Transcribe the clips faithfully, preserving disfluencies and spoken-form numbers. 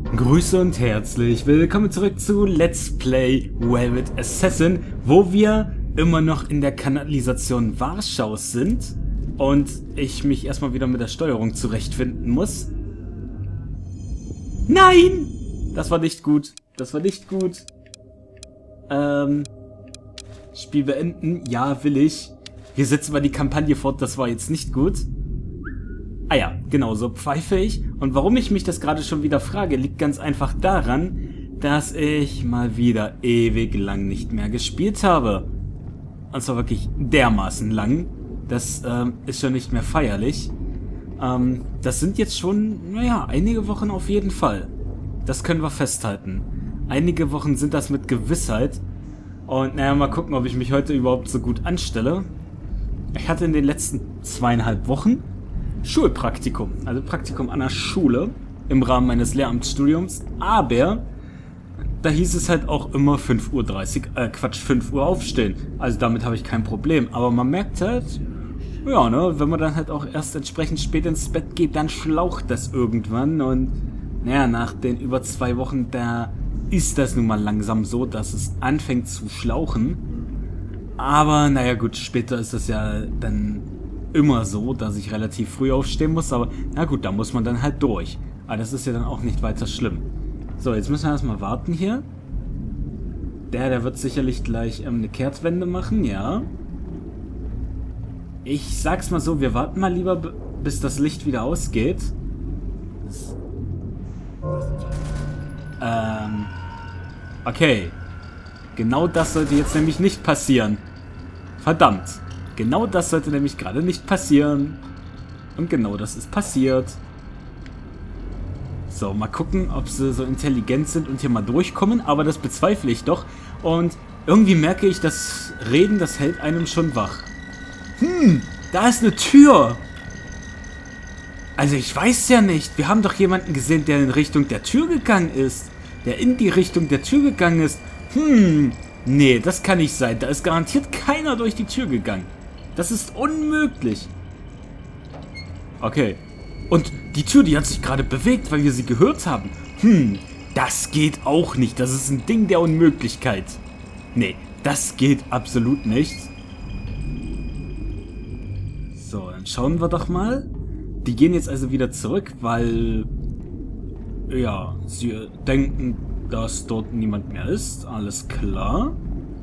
Grüße und herzlich willkommen zurück zu Let's Play Velvet Assassin, wo wir immer noch in der Kanalisation Warschaus sind und ich mich erstmal wieder mit der Steuerung zurechtfinden muss. Nein! Das war nicht gut. Das war nicht gut. Ähm... Spiel beenden. Ja, will ich. Wir setzen mal die Kampagne fort. Das war jetzt nicht gut. Ah ja, genau, so pfeife ich. Und warum ich mich das gerade schon wieder frage, liegt ganz einfach daran, dass ich mal wieder ewig lang nicht mehr gespielt habe. Und zwar wirklich dermaßen lang. Das ähm, ist schon nicht mehr feierlich. Ähm, das sind jetzt schon, naja, einige Wochen auf jeden Fall. Das können wir festhalten. Einige Wochen sind das mit Gewissheit. Und naja, mal gucken, ob ich mich heute überhaupt so gut anstelle. Ich hatte in den letzten zweieinhalb Wochen Schulpraktikum, also Praktikum an der Schule im Rahmen meines Lehramtsstudiums, aber da hieß es halt auch immer fünf Uhr dreißig, äh Quatsch, fünf Uhr aufstehen. Also damit habe ich kein Problem, aber man merkt halt, ja, ne, wenn man dann halt auch erst entsprechend spät ins Bett geht, dann schlaucht das irgendwann und naja, nach den über zwei Wochen, da ist das nun mal langsam so, dass es anfängt zu schlauchen. Aber naja gut, später ist das ja dann immer so, dass ich relativ früh aufstehen muss, aber na gut, da muss man dann halt durch. Aber das ist ja dann auch nicht weiter schlimm. So, jetzt müssen wir erstmal warten hier. Der, der wird sicherlich gleich ähm, eine Kehrtwende machen, ja. Ich sag's mal so, wir warten mal lieber, bis das Licht wieder ausgeht. Das ähm, okay. Genau das sollte jetzt nämlich nicht passieren. Verdammt. Genau das sollte nämlich gerade nicht passieren. Und genau das ist passiert. So, mal gucken, ob sie so intelligent sind und hier mal durchkommen. Aber das bezweifle ich doch. Und irgendwie merke ich, das Reden, das hält einem schon wach. Hm, da ist eine Tür. Also ich weiß ja nicht. Wir haben doch jemanden gesehen, der in Richtung der Tür gegangen ist. Der in die Richtung der Tür gegangen ist. Hm, nee, das kann nicht sein. Da ist garantiert keiner durch die Tür gegangen. Das ist unmöglich. Okay. Und die Tür, die hat sich gerade bewegt, weil wir sie gehört haben. Hm, das geht auch nicht. Das ist ein Ding der Unmöglichkeit. Nee, das geht absolut nicht. So, dann schauen wir doch mal. Die gehen jetzt also wieder zurück, weil ja, sie denken, dass dort niemand mehr ist. Alles klar.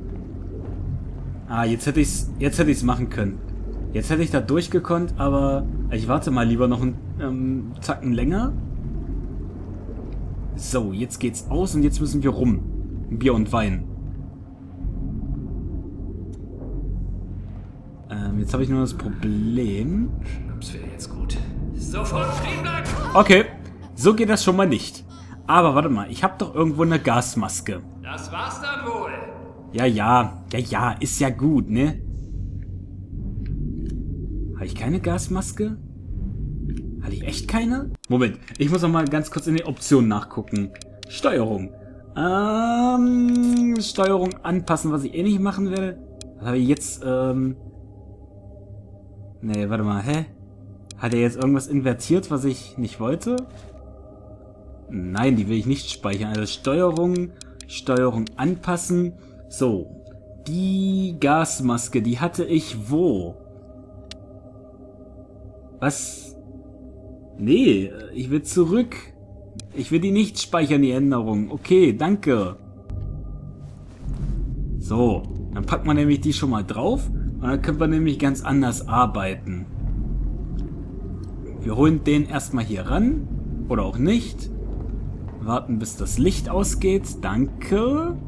Ah, jetzt hätte ich's, jetzt hätte ich's machen können. Jetzt hätte ich da durchgekonnt, aber ich warte mal lieber noch einen ähm, Zacken länger. So, jetzt geht's aus und jetzt müssen wir rum. Bier und Wein. Ähm, jetzt habe ich nur das Problem. Das wäre jetzt gut. Sofort stehen bleiben! Okay, so geht das schon mal nicht. Aber warte mal, ich habe doch irgendwo eine Gasmaske. Das war's dann wohl. Ja, ja, ja, ja, ist ja gut, ne? Habe ich keine Gasmaske? Hatte ich echt keine? Moment, ich muss noch mal ganz kurz in den Optionen nachgucken. Steuerung. Ähm, Steuerung anpassen, was ich eh nicht machen werde. Was habe ich jetzt, ähm... Nee, warte mal, hä? Hat er jetzt irgendwas invertiert, was ich nicht wollte? Nein, die will ich nicht speichern. Also Steuerung, Steuerung anpassen. So, die Gasmaske, die hatte ich wo? Was? Nee, ich will zurück. Ich will die nicht speichern, die Änderung. Okay, danke. So, dann packen wir nämlich die schon mal drauf. Und dann können wir nämlich ganz anders arbeiten. Wir holen den erstmal hier ran. Oder auch nicht. Warten, bis das Licht ausgeht. Danke.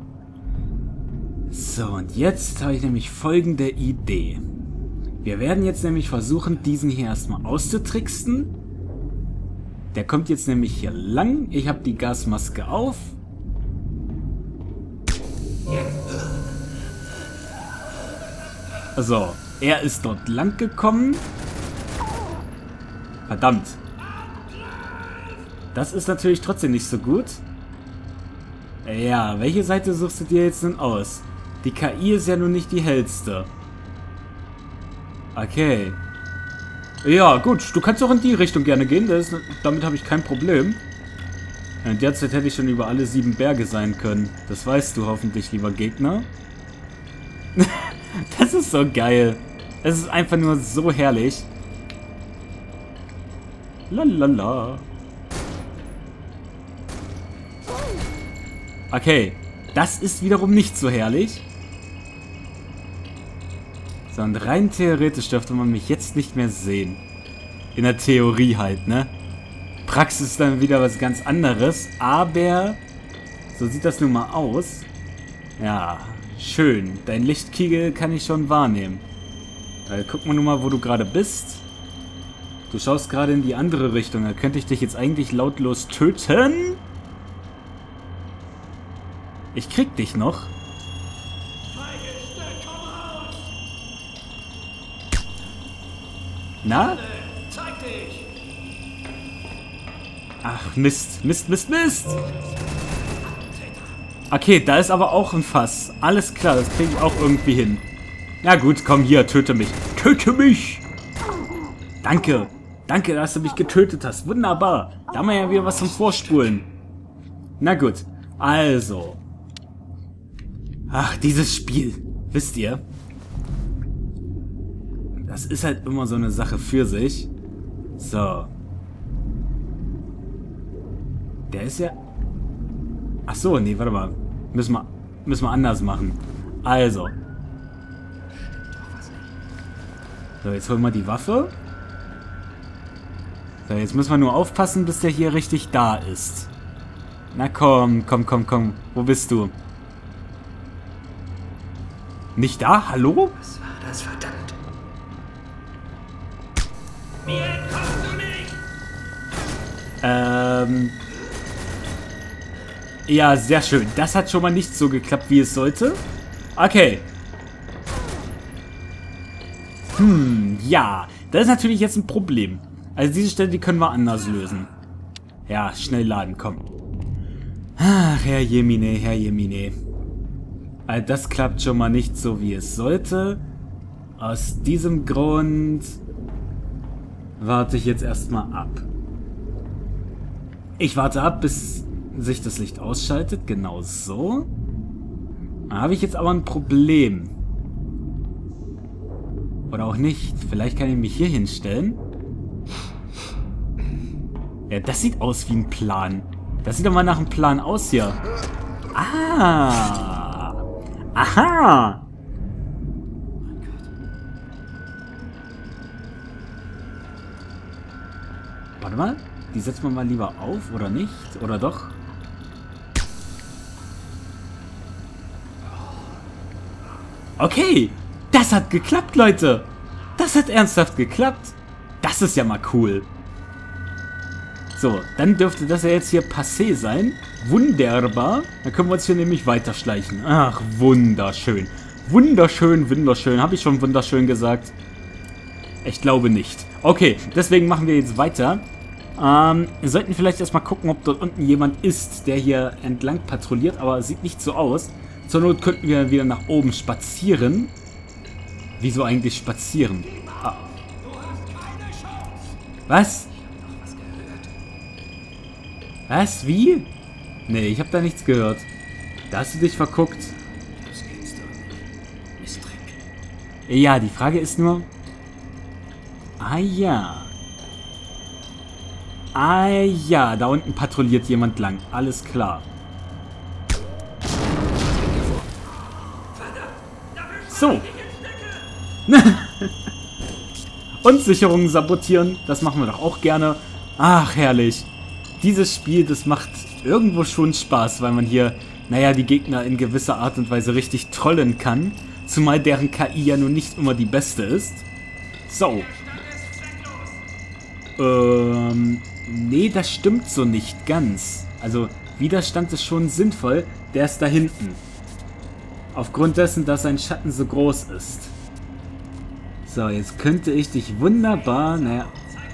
So, und jetzt habe ich nämlich folgende Idee. Wir werden jetzt nämlich versuchen, diesen hier erstmal auszutricksen. Der kommt jetzt nämlich hier lang. Ich habe die Gasmaske auf. So, er ist dort lang gekommen. Verdammt. Das ist natürlich trotzdem nicht so gut. Ja, welche Seite suchst du dir jetzt denn aus? Die K I ist ja nun nicht die hellste. Okay. Ja, gut. Du kannst auch in die Richtung gerne gehen. Das ist, damit habe ich kein Problem. Und derzeit hätte ich schon über alle sieben Berge sein können. Das weißt du hoffentlich, lieber Gegner. Das ist so geil. Es ist einfach nur so herrlich. Lalala. Okay, das ist wiederum nicht so herrlich. So, und rein theoretisch dürfte man mich jetzt nicht mehr sehen. In der Theorie halt, ne? Praxis ist dann wieder was ganz anderes, aber so sieht das nun mal aus. Ja, schön. Dein Lichtkegel kann ich schon wahrnehmen. Äh, guck mal nun mal, wo du gerade bist. Du schaust gerade in die andere Richtung. Da könnte ich dich jetzt eigentlich lautlos töten. Ich krieg dich noch. Na? Zeig dich! Ach, Mist. Mist, Mist, Mist. Okay, da ist aber auch ein Fass. Alles klar, das kriege ich auch irgendwie hin. Na gut, komm hier, töte mich. Töte mich! Danke. Danke, dass du mich getötet hast. Wunderbar. Da haben wir ja wieder was zum Vorspulen. Na gut. Also. Ach, dieses Spiel. Wisst ihr? Das ist halt immer so eine Sache für sich. So. Der ist ja... Ach so, nee, warte mal. Müssen wir, müssen wir anders machen. Also. So, jetzt holen wir die Waffe. So, jetzt müssen wir nur aufpassen, bis der hier richtig da ist. Na komm, komm, komm, komm. Wo bist du? Nicht da? Hallo? Was war das, verdammt? Mir entkommst du nicht! Ähm... Ja, sehr schön. Das hat schon mal nicht so geklappt, wie es sollte. Okay. Hm, ja. Das ist natürlich jetzt ein Problem. Also diese Stelle, die können wir anders lösen. Ja, schnell laden, komm. Ach, Herr Jemine, Herr Jemine. Also das klappt schon mal nicht so, wie es sollte. Aus diesem Grund warte ich jetzt erstmal ab. Ich warte ab, bis sich das Licht ausschaltet. Genau so. Da habe ich jetzt aber ein Problem. Oder auch nicht. Vielleicht kann ich mich hier hinstellen. Ja, das sieht aus wie ein Plan. Das sieht doch mal nach einem Plan aus hier. Ah. Aha. Warte mal. Die setzen wir mal lieber auf, oder nicht? Oder doch? Okay. Das hat geklappt, Leute. Das hat ernsthaft geklappt. Das ist ja mal cool. So, dann dürfte das ja jetzt hier passé sein. Wunderbar. Dann können wir uns hier nämlich weiterschleichen. Ach, wunderschön. Wunderschön, wunderschön. Habe ich schon wunderschön gesagt? Ich glaube nicht. Okay, deswegen machen wir jetzt weiter. Ähm, wir sollten vielleicht erstmal gucken, ob dort unten jemand ist, der hier entlang patrouilliert, aber es sieht nicht so aus. Zur Not könnten wir wieder nach oben spazieren. Wieso eigentlich spazieren? Ah. Was? Was? Wie? Nee, ich habe da nichts gehört. Da hast du dich verguckt. Das geht's doch nicht. Mistreck. Ja, die Frage ist nur... Ah ja. Ah ja, da unten patrouilliert jemand lang. Alles klar. So. Und Sicherungen sabotieren, das machen wir doch auch gerne. Ach, herrlich. Dieses Spiel, das macht irgendwo schon Spaß, weil man hier, naja, die Gegner in gewisser Art und Weise richtig trollen kann. Zumal deren K I ja nun nicht immer die beste ist. So. Ähm, nee, das stimmt so nicht ganz. Also, Widerstand ist schon sinnvoll. Der ist da hinten. Aufgrund dessen, dass sein Schatten so groß ist. So, jetzt könnte ich dich wunderbar, naja...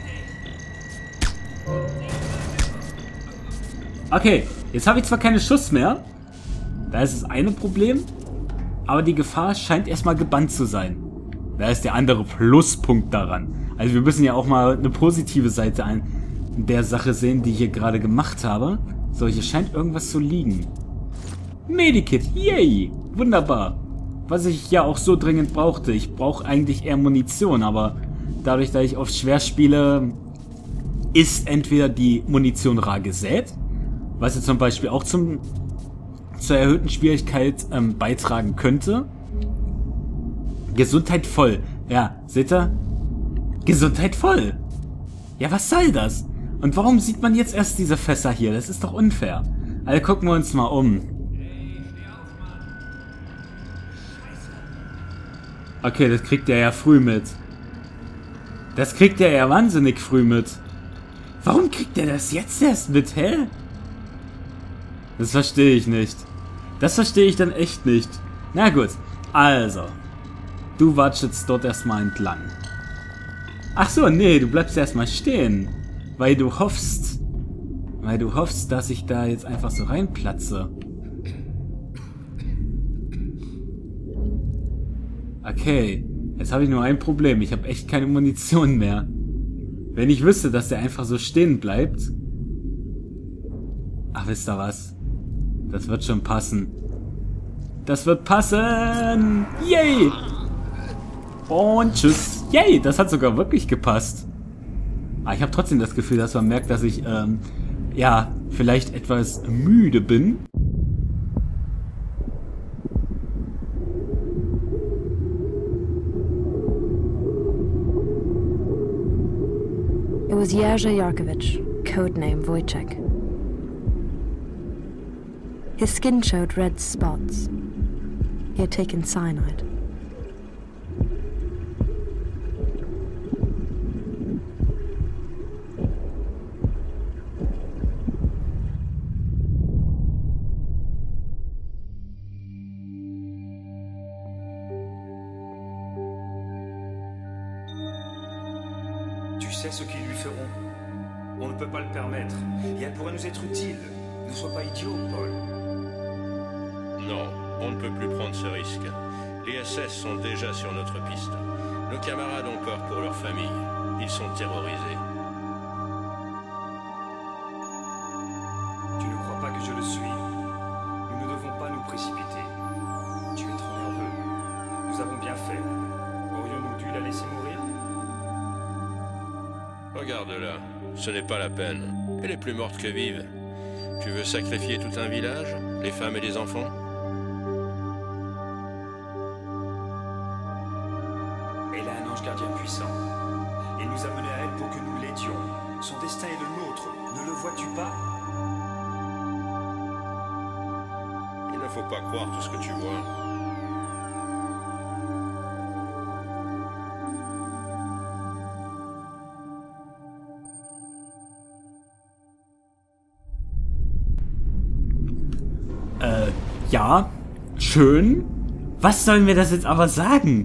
Okay, jetzt habe ich zwar keine Schuss mehr. Da ist das eine Problem. Aber die Gefahr scheint erstmal gebannt zu sein. Da ist der andere Pluspunkt daran. Also wir müssen ja auch mal eine positive Seite an der Sache sehen, die ich hier gerade gemacht habe. So, hier scheint irgendwas zu liegen. Medikit, yay! Wunderbar. Was ich ja auch so dringend brauchte. Ich brauche eigentlich eher Munition, aber dadurch, dass ich auf schwer spiele, ist entweder die Munition rar gesät, was jetzt zum Beispiel auch zum, zur erhöhten Schwierigkeit ähm, beitragen könnte. Gesundheit voll. Ja, seht ihr? Gesundheit voll. Ja, was soll das? Und warum sieht man jetzt erst diese Fässer hier? Das ist doch unfair. Also gucken wir uns mal um. Okay, das kriegt er ja früh mit. Das kriegt er ja wahnsinnig früh mit. Warum kriegt er das jetzt erst mit, hä? Das verstehe ich nicht. Das verstehe ich dann echt nicht. Na gut, also. Du watschest dort erstmal entlang. Ach so, nee, du bleibst erstmal stehen. Weil du hoffst, weil du hoffst, dass ich da jetzt einfach so reinplatze. Okay, jetzt habe ich nur ein Problem. Ich habe echt keine Munition mehr. Wenn ich wüsste, dass der einfach so stehen bleibt. Ach, wisst ihr was? Das wird schon passen. Das wird passen! Yay! Und tschüss. Yay, das hat sogar wirklich gepasst. Aber ich habe trotzdem das Gefühl, dass man merkt, dass ich, ähm, ja, vielleicht etwas müde bin. It was Jerzy Yarkovich, codename Wojciech. His skin showed red spots. He had taken cyanide. Tu sais ce qu'ils lui feront? On ne peut pas le permettre. Et elle pourrait nous être utile. Ne sois pas idiot, Paul. Non, on ne peut plus prendre ce risque. Les S S sont déjà sur notre piste. Nos camarades ont peur pour leur famille. Ils sont terrorisés. Tu ne crois pas que je le suis? Nous ne devons pas nous précipiter. Tu es trop nerveux. Nous avons bien fait. Aurions-nous dû la laisser mourir? Regarde-la, ce n'est pas la peine. Elle est plus morte que vive. Tu veux sacrifier tout un village, les femmes et les enfants? Elle a un ange gardien puissant. Il nous a menés à elle pour que nous l'aidions. Son destin est le nôtre. Ne le vois-tu pas? Il ne faut pas croire tout ce que tu vois. Äh, ja, schön. Was sollen wir das jetzt aber sagen?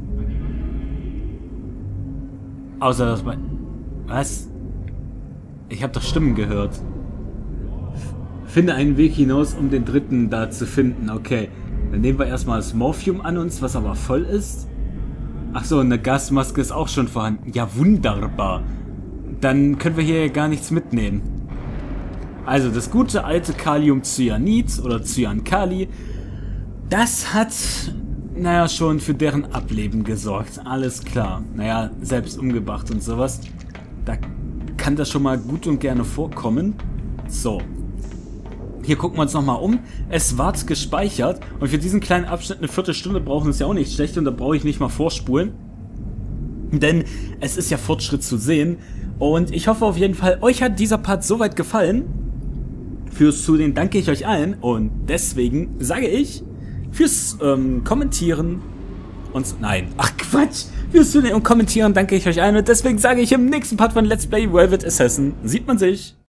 Außer, dass man... Was? Ich habe doch Stimmen gehört. Finde einen Weg hinaus, um den dritten da zu finden. Okay, dann nehmen wir erstmal das Morphium an uns, was aber voll ist. Ach so, eine Gasmaske ist auch schon vorhanden. Ja, wunderbar. Dann können wir hier gar nichts mitnehmen. Also das gute alte Kaliumcyanid oder Cyankali, das hat, naja, schon für deren Ableben gesorgt. Alles klar. Naja, selbst umgebracht und sowas. Da kann das schon mal gut und gerne vorkommen. So. Hier gucken wir uns nochmal um. Es ward gespeichert. Und für diesen kleinen Abschnitt eine Viertelstunde brauchen ist ja auch nicht schlecht. Und da brauche ich nicht mal vorspulen. Denn es ist ja Fortschritt zu sehen. Und ich hoffe auf jeden Fall, euch hat dieser Part soweit gefallen. Fürs Zusehen danke ich euch allen. Und deswegen sage ich, fürs ähm, Kommentieren und... Nein, ach Quatsch. Fürs Zusehen und Kommentieren danke ich euch allen. Und deswegen sage ich, im nächsten Part von Let's Play Velvet Assassin sieht man sich.